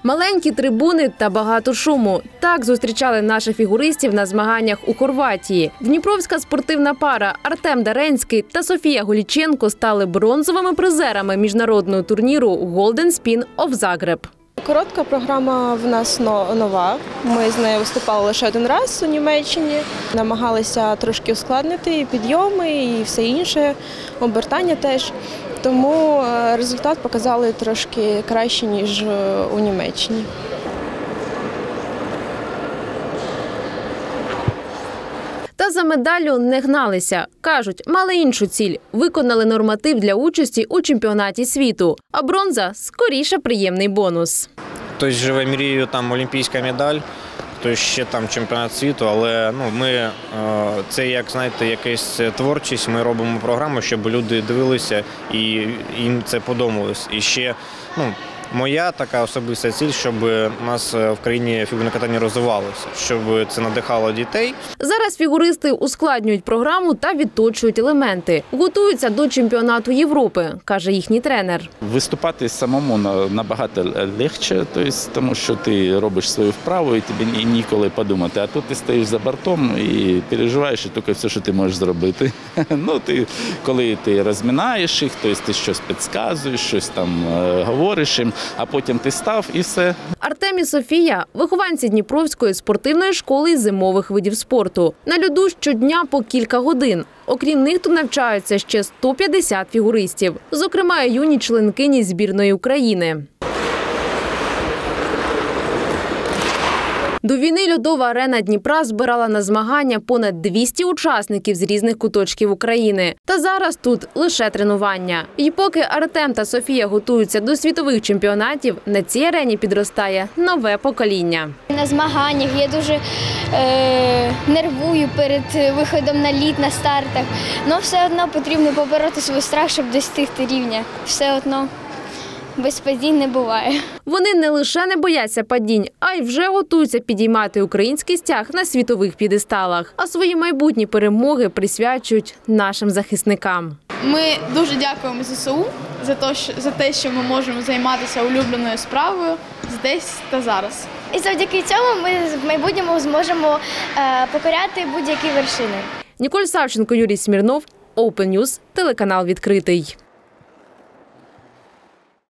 Маленькі трибуни та багато шуму. Так зустрічали наших фігуристів на змаганнях у Хорватії. Дніпровська спортивна пара Артем Даренський та Софія Голіченко стали бронзовими призерами міжнародного турніру Golden Spin of Zagreb. Коротка програма в нас нова. Ми з нею виступали лише один раз у Німеччині. Намагалися трошки ускладнити і підйоми, і все інше, обертання теж. Тому результат показали трошки краще, ніж у Німеччині. Та за медаллю не гналися. Кажуть, мали іншу ціль – виконали норматив для участі у чемпіонаті світу. А бронза – скоріше приємний бонус. Хтось живе мрією, там олімпійська медаль, хтось ще там чемпіонат світу, але це як, знаєте, якась творчість. Ми робимо програму, щоб люди дивилися і їм це подобалось. І ще, моя така особиста ціль, щоб у нас в країні фігурне катання розвивалося, щоб це надихало дітей. Зараз фігуристи ускладнюють програму та відточують елементи. Готуються до чемпіонату Європи, каже їхній тренер. Виступати самому набагато легше, тому що ти робиш свою вправу і тобі ніколи подумати. А тут ти стоїш за бортом і переживаєш, і тільки все, що ти можеш зробити. Коли ти розминаєш їх, ти щось підказуєш, щось там говориш їм, а потім ти став і все. Артем і Софія – вихованці Дніпровської спортивної школи зимових видів спорту. На льоду щодня по кілька годин. Окрім них тут навчаються ще 150 фігуристів, зокрема і юні членкині збірної України. До війни льодова арена Дніпра збирала на змагання понад 200 учасників з різних куточків України. Та зараз тут лише тренування. І поки Артем та Софія готуються до світових чемпіонатів, на цій арені підростає нове покоління. На змаганнях я дуже нервую перед виходом на лід, на стартах. Але все одно потрібно побороти свій страх, щоб досягти рівня. Все одно. Без падінь не буває. Вони не лише не бояться падінь, а й вже готуються підіймати український стяг на світових п'єдесталах. А свої майбутні перемоги присвячують нашим захисникам. Ми дуже дякуємо ЗСУ за те, що ми можемо займатися улюбленою справою здесь та зараз. І завдяки цьому ми в майбутньому зможемо покоряти будь-які вершини. Ніколь Савченко, Юрій Смірнов, Open News, телеканал «Відкритий».